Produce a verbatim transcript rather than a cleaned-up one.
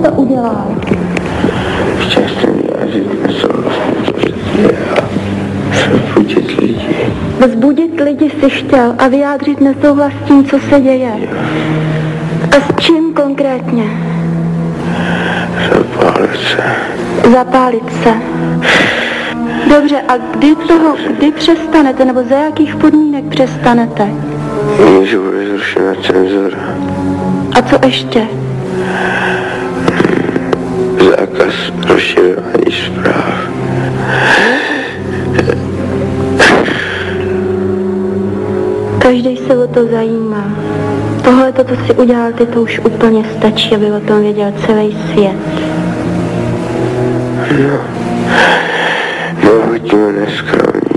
to udělal? Chtěl jsem vyjádřit nesouhlas, co se dělá. Vzbudit lidi. Vzbudit lidi si chtěl a vyjádřit nesouhlas s tím, co se děje. Jo. A s čím konkrétně? Zapálit se. Zapálit se. Dobře, a kdy toho, kdy přestanete, nebo za jakých podmínek přestanete? Že bude zrušena cenzura. A co ještě? Zákaz rozšiřování zpráv. Každý se o to zajímá. Tohle, to, co si udělal ty, to už úplně stačí, aby o tom věděl celý svět. No, no buďme neskromní.